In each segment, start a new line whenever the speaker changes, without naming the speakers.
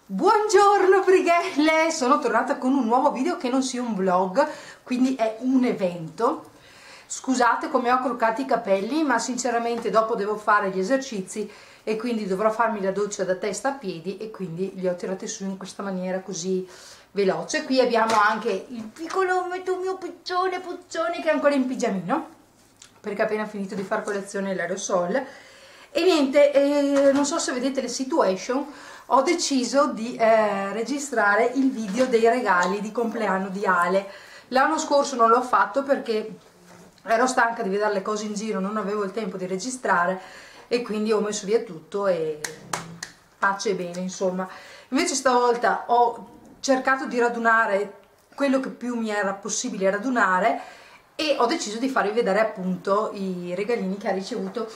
Buongiorno brighelle, sono tornata con un nuovo video che non sia un vlog, quindi è un evento. Scusate come ho croccato i capelli, ma sinceramente dopo devo fare gli esercizi e quindi dovrò farmi la doccia da testa a piedi e quindi li ho tirati su in questa maniera così veloce. Qui abbiamo anche il piccolometto mio puccione che è ancora in pigiamino perché ha appena finito di fare colazione l'aerosol. E niente, non so se vedete le situation, ho deciso di registrare il video dei regali di compleanno di Ale. L'anno scorso non l'ho fatto perché ero stanca di vedere le cose in giro, non avevo il tempo di registrare e quindi ho messo via tutto e pace e bene, insomma. Invece stavolta ho cercato di radunare quello che più mi era possibile radunare e ho deciso di farvi vedere appunto i regalini che ha ricevuto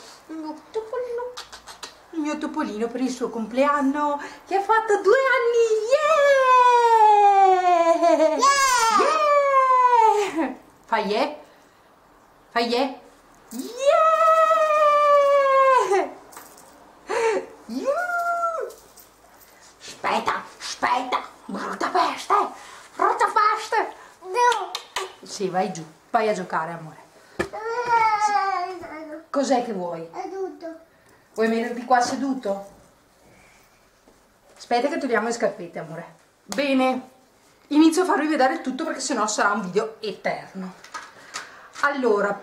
il mio topolino per il suo compleanno che ha fatto 2 anni. Yeah! Yeah! Fai yeah? Fai yeah? Yeah! Yeah! Aspetta, brutta peste, no. Sì, vai giù, vai a giocare, amore. Cos'è che vuoi? Vuoi metterti qua seduto? Aspetta che togliamo le scarpette, amore. Bene, inizio a farvi vedere tutto perché sennò sarà un video eterno. Allora,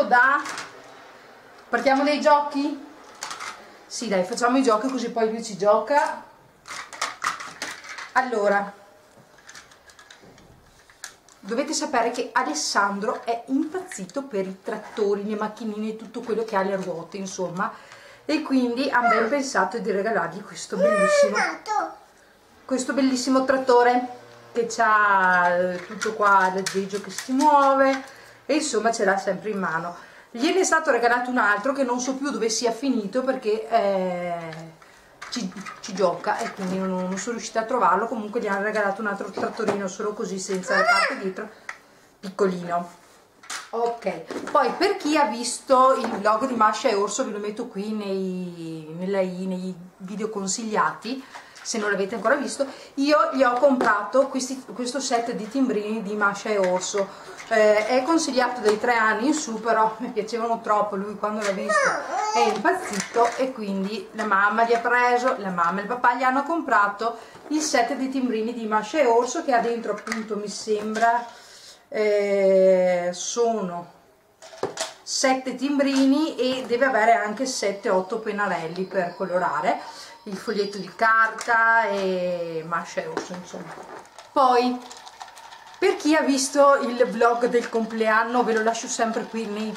partiamo dai giochi? Sì, dai, facciamo i giochi così poi lui ci gioca. Allora, dovete sapere che Alessandro è impazzito per i trattori, le macchinine e tutto quello che ha le ruote, insomma, e quindi abbiamo pensato di regalargli questo bellissimo trattore che ha tutto qua l'aggeggio che si muove e insomma ce l'ha sempre in mano. Gliene è stato regalato un altro che non so più dove sia finito perché ci gioca e quindi non sono riuscita a trovarlo. Comunque gli hanno regalato un altro trattorino solo così, senza le parte dietro, piccolino. Ok, poi per chi ha visto il vlog di Masha e Orso, ve lo metto qui nei video consigliati, se non l'avete ancora visto. Io gli ho comprato questo set di timbrini di Masha e Orso. È consigliato dai 3 anni in su, però mi piacevano troppo, lui quando l'ha visto è impazzito e quindi la mamma gli ha preso, la mamma e il papà gli hanno comprato il set di timbrini di Masha e Orso che ha dentro appunto, mi sembra, sono 7 timbrini e deve avere anche 7-8 pennarelli per colorare, il foglietto di carta e Masha e Orso, insomma. Poi per chi ha visto il vlog del compleanno, ve lo lascio sempre qui nei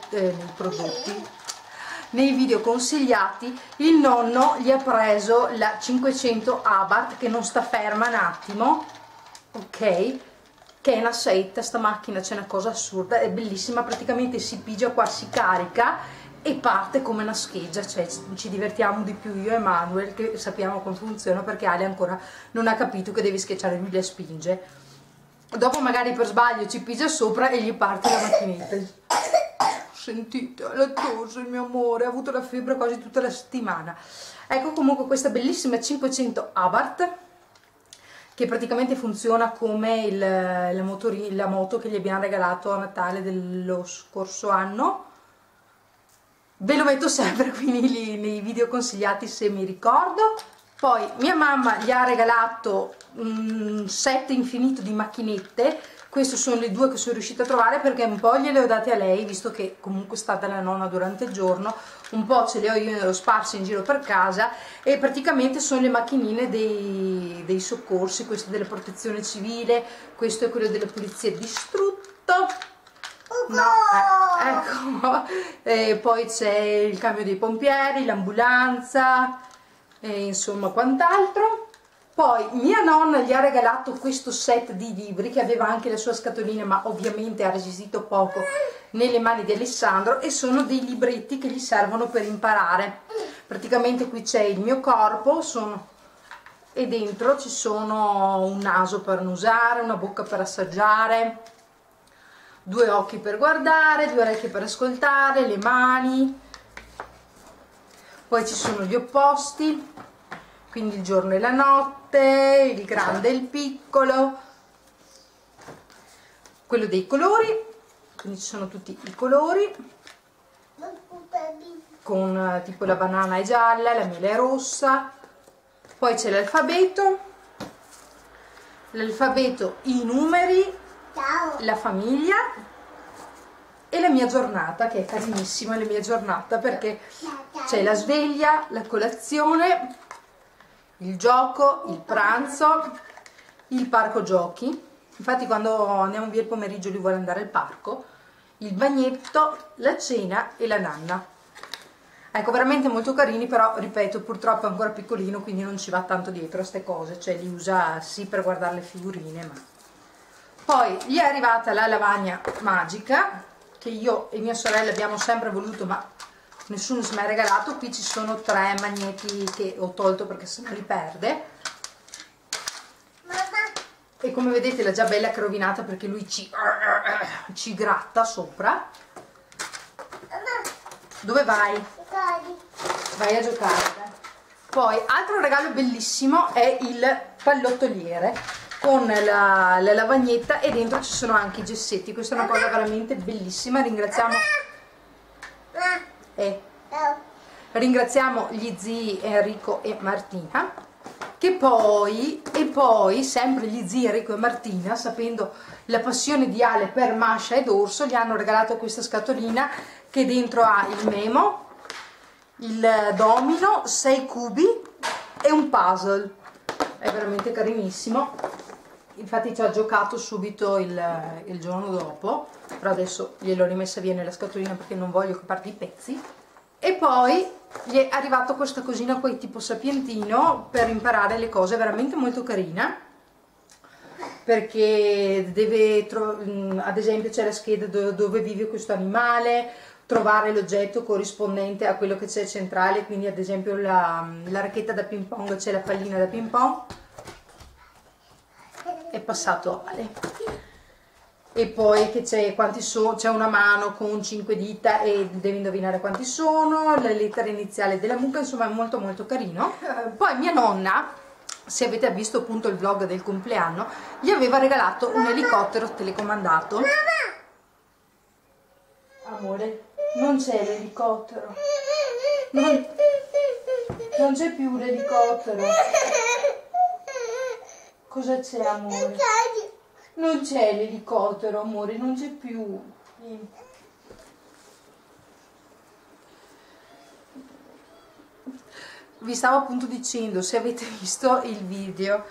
video consigliati, il nonno gli ha preso la 500 Abarth che non sta ferma un attimo, ok, che è una setta. Sta macchina c'è una cosa assurda, è bellissima, praticamente si pigia qua, si carica e parte come una scheggia, cioè ci divertiamo di più io e Manuel che sappiamo come funziona perché Ale ancora non ha capito che devi schiacciare, lui le spinge. Dopo magari per sbaglio ci pigia sopra e gli parte la macchinetta. Sentite, la tosse, il mio amore, ha avuto la febbre quasi tutta la settimana. Ecco, comunque questa bellissima 500 Abarth che praticamente funziona come la moto che gli abbiamo regalato a Natale dello scorso anno. Ve lo metto sempre qui nei video consigliati se mi ricordo. Poi mia mamma gli ha regalato un set infinito di macchinette. Queste sono le 2 che sono riuscita a trovare perché un po' gliele ho date a lei, visto che comunque è stata la nonna durante il giorno, un po' ce le ho io, ne ho sparse in giro per casa e praticamente sono le macchinine dei soccorsi, questo della protezione civile, questo è quello della polizia distrutto. No, ecco, e poi c'è il camion dei pompieri, l'ambulanza e insomma quant'altro. Poi mia nonna gli ha regalato questo set di libri che aveva anche la sua scatolina, ma ovviamente ha resistito poco nelle mani di Alessandro, e sono dei libretti che gli servono per imparare. Praticamente qui c'è il mio corpo e dentro ci sono un naso per annusare, una bocca per assaggiare, 2 occhi per guardare, 2 orecchie per ascoltare, le mani. Poi ci sono gli opposti, quindi il giorno e la notte, il grande e il piccolo, quello dei colori, quindi ci sono tutti i colori, con tipo la banana è gialla, la mela è rossa, poi c'è l'alfabeto, i numeri, la famiglia e la mia giornata, che è carinissima la mia giornata, perché c'è la sveglia, la colazione, il gioco, il pranzo, il parco giochi. Infatti quando andiamo via il pomeriggio lui vuole andare al parco, il bagnetto, la cena e la nanna. Ecco, veramente molto carini, però ripeto, purtroppo è ancora piccolino, quindi non ci va tanto dietro a ste cose, cioè li usa sì per guardare le figurine, ma... Poi gli è arrivata la lavagna magica, che io e mia sorella abbiamo sempre voluto, ma nessuno se mi ha regalato. Qui ci sono 3 magneti che ho tolto perché se no li perde. E come vedete l'ha già bella che rovinata, perché lui ci gratta sopra. Dove vai? Vai a giocare. Poi altro regalo bellissimo è il pallottoliere con la lavagnetta, e dentro ci sono anche i gessetti. Questa è una cosa veramente bellissima. Ringraziamo gli zii Enrico e Martina, che poi sempre gli zii Enrico e Martina, sapendo la passione di Ale per Masha ed Orso, gli hanno regalato questa scatolina che dentro ha il memo, il domino, 6 cubi e un puzzle. È veramente carinissimo, infatti ci ha giocato subito il giorno dopo, però adesso gliel'ho rimessa via nella scatolina perché non voglio che parti i pezzi. E poi gli è arrivato questa cosina qui tipo sapientino per imparare le cose, veramente molto carina, perché deve ad esempio c'è la scheda dove vive questo animale, trovare l'oggetto corrispondente a quello che c'è centrale, quindi ad esempio la racchetta da ping pong, c'è la pallina da ping pong, è passato Ale. E poi che c'è c'è una mano con 5 dita e devi indovinare quanti sono, la lettera iniziale della mucca, insomma è molto molto carino. Poi mia nonna, se avete visto appunto il vlog del compleanno, gli aveva regalato un elicottero telecomandato. Amore, non c'è l'elicottero, non c'è più l'elicottero. Cosa c'è, amore? Non c'è l'elicottero, amore, non c'è più. Vi stavo appunto dicendo, se avete visto il video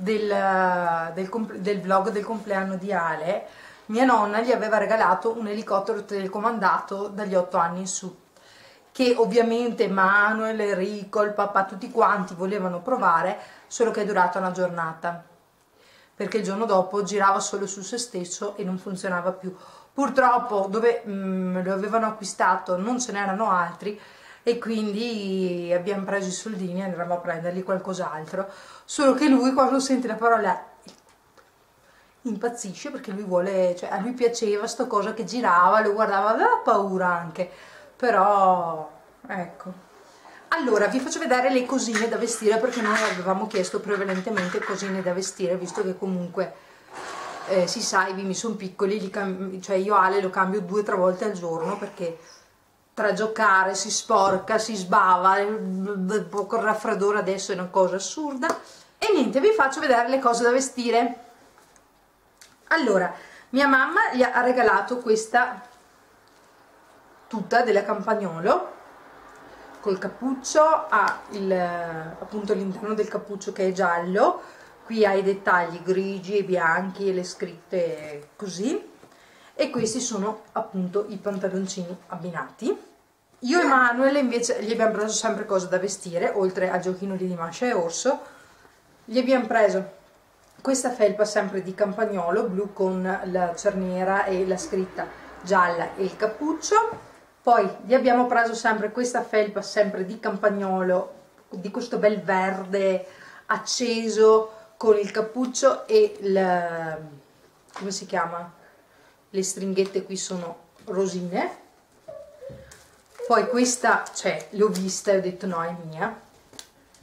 del vlog del compleanno di Ale, mia nonna gli aveva regalato un elicottero telecomandato dagli 8 anni in su, che ovviamente Manuel, Enrico, il papà, tutti quanti volevano provare, solo che è durata una giornata, perché il giorno dopo girava solo su se stesso e non funzionava più. Purtroppo dove lo avevano acquistato non ce n'erano altri, e quindi abbiamo preso i soldini e andremo a prendergli qualcos'altro. Solo che lui, quando sente la parola, impazzisce, perché lui vuole, cioè a lui piaceva sta cosa che girava, lo guardava, aveva paura anche, però ecco. Allora vi faccio vedere le cosine da vestire, perché noi avevamo chiesto prevalentemente cosine da vestire, visto che comunque si sa, i bimbi sono piccoli, cioè io Ale lo cambio 2 o 3 volte al giorno, perché tra giocare si sporca, si sbava, con il raffreddore adesso è una cosa assurda. E niente, vi faccio vedere le cose da vestire. Allora, mia mamma gli ha regalato questa tuta della Campagnolo col cappuccio, ha appunto l'interno del cappuccio che è giallo, qui ha i dettagli grigi e bianchi e le scritte così, e questi sono appunto i pantaloncini abbinati. Io e Manuel invece gli abbiamo preso sempre cose da vestire, oltre al giochino di Masha e Orso. Gli abbiamo preso questa felpa sempre di Campagnolo, blu con la cerniera e la scritta gialla e il cappuccio. Poi gli abbiamo preso sempre questa felpa sempre di Campagnolo, di questo bel verde acceso con il cappuccio e come si chiama? Le stringhette qui sono rosine. Poi questa, cioè l'ho vista e ho detto no, è mia.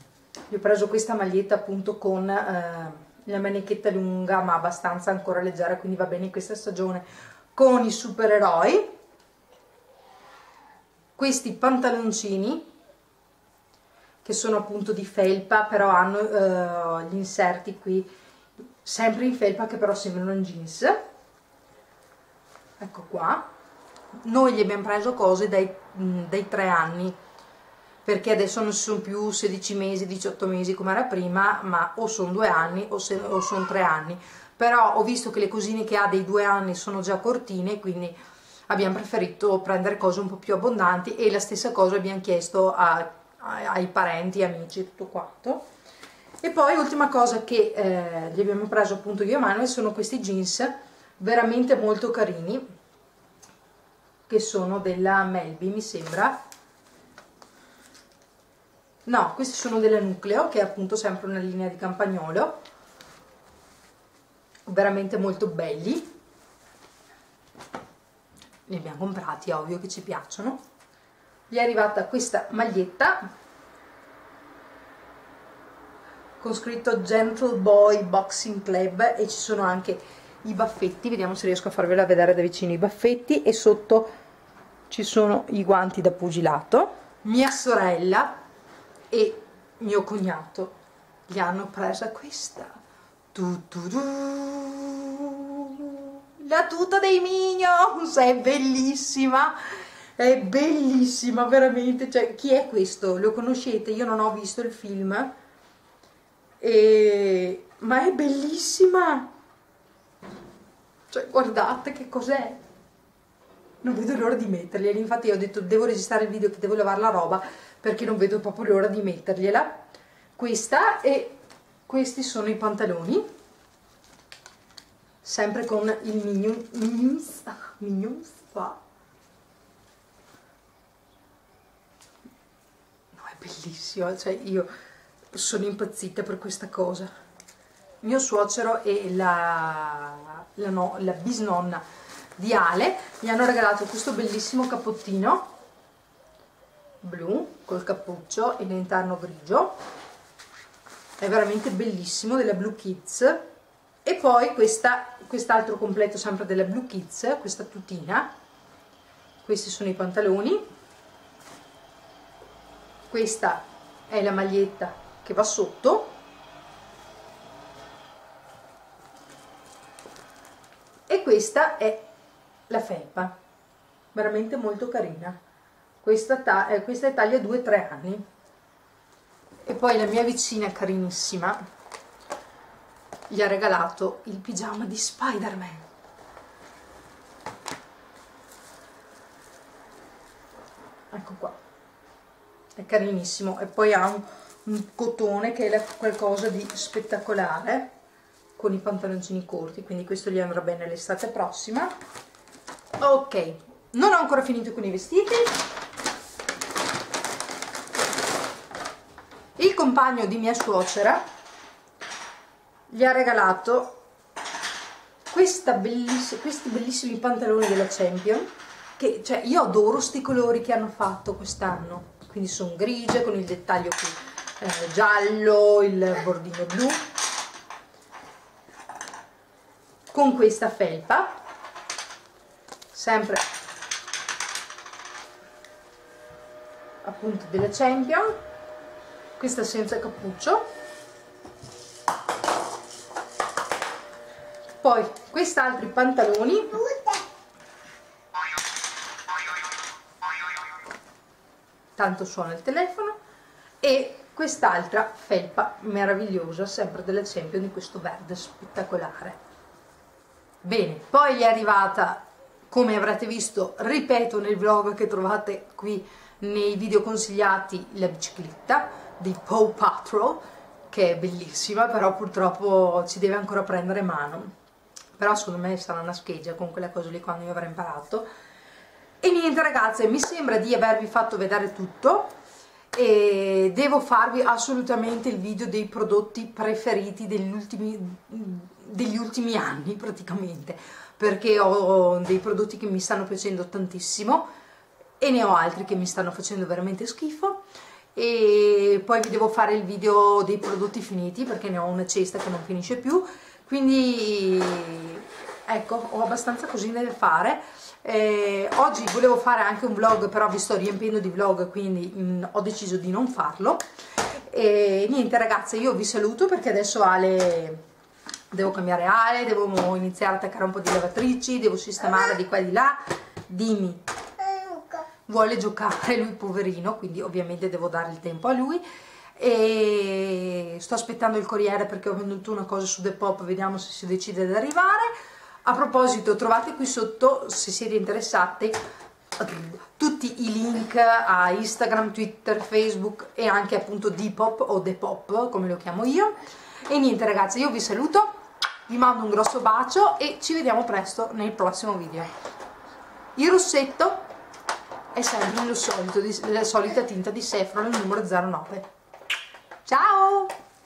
gli ho preso questa maglietta appunto con la manichetta lunga ma abbastanza ancora leggera, quindi va bene in questa stagione con i supereroi. Questi pantaloncini che sono appunto di felpa, però hanno gli inserti qui sempre in felpa che però sembrano in jeans. Ecco qua, noi gli abbiamo preso cose dai 3 anni, perché adesso non sono più 16 mesi, 18 mesi come era prima, ma o sono 2 anni o sono 3 anni. Però ho visto che le cosine che ha dei 2 anni sono già cortine, quindi abbiamo preferito prendere cose un po' più abbondanti, e la stessa cosa abbiamo chiesto ai parenti, amici, tutto quanto. E poi ultima cosa che gli abbiamo preso appunto io e Manuel sono questi jeans veramente molto carini, che sono della Melby mi sembra. No, questi sono della Nucleo, che è appunto sempre una linea di campagnolo, veramente molto belli. Li abbiamo comprati, è ovvio che ci piacciono. Gli è arrivata questa maglietta con scritto Gentle Boy Boxing Club, e ci sono anche i baffetti, vediamo se riesco a farvela vedere da vicino i baffetti, e sotto ci sono i guanti da pugilato. Mia sorella e mio cognato gli hanno presa questa la tuta dei Minions, è bellissima veramente. Cioè, chi è questo? Lo conoscete? Io non ho visto il film, ma è bellissima, cioè guardate che cos'è, non vedo l'ora di mettergliela. Infatti io ho detto devo registrare il video che devo lavare la roba, perché non vedo proprio l'ora di mettergliela. Questa, e questi sono i pantaloni, sempre con il Minions qua. No, è bellissimo, cioè io sono impazzita per questa cosa. Mio suocero e la bisnonna di Ale gli hanno regalato questo bellissimo cappottino blu col cappuccio e l'interno grigio, è veramente bellissimo, della Blue Kids. E poi quest'altro completo sempre della Blue Kids, questa tutina. Questi sono i pantaloni, questa è la maglietta che va sotto, e questa è la felpa, veramente molto carina. Questa è taglia 2-3 anni. E poi la mia vicina carinissima gli ha regalato il pigiama di Spider-Man. Ecco qua, è carinissimo, e poi ha un cotone che è qualcosa di spettacolare, con i pantaloncini corti, quindi questo gli andrà bene l'estate prossima. Ok, non ho ancora finito con i vestiti. Il compagno di mia suocera gli ha regalato questi bellissimi pantaloni della Champion, che cioè io adoro sti colori che hanno fatto quest'anno, quindi sono grigie con il dettaglio qui giallo, il bordino blu, con questa felpa sempre appunto della Champion, questa senza cappuccio. Poi quest'altri pantaloni, tanto suona il telefono, e quest'altra felpa meravigliosa sempre della Champion di questo verde spettacolare. Bene, poi gli è arrivata, come avrete visto, ripeto nel vlog che trovate qui nei video consigliati, la bicicletta di Paw Patrol, che è bellissima, però purtroppo ci deve ancora prendere mano. Però secondo me sarà una scheggia con quella cosa lì quando io avrò imparato. E niente ragazze, mi sembra di avervi fatto vedere tutto, e devo farvi assolutamente il video dei prodotti preferiti degli ultimi anni praticamente, perché ho dei prodotti che mi stanno piacendo tantissimo e ne ho altri che mi stanno facendo veramente schifo, e poi vi devo fare il video dei prodotti finiti perché ne ho una cesta che non finisce più, quindi ecco, ho abbastanza cosine da fare. Oggi volevo fare anche un vlog, però vi sto riempiendo di vlog, quindi ho deciso di non farlo. E niente ragazze, io vi saluto perché adesso Ale, devo cambiare Ale, devo iniziare a attaccare un po' di lavatrici, devo sistemare di qua e di là. Dimmi. Vuole giocare lui poverino, quindi ovviamente devo dare il tempo a lui, e sto aspettando il corriere perché ho venduto una cosa su Depop, vediamo se si decide ad arrivare. A proposito, trovate qui sotto, se siete interessati, tutti i link a Instagram, Twitter, Facebook e anche appunto Depop o Depop come lo chiamo io. E niente ragazzi, io vi saluto, vi mando un grosso bacio e ci vediamo presto nel prossimo video. Il rossetto è sempre lo solito, la solita tinta di Sefron, il numero 09. Ciao!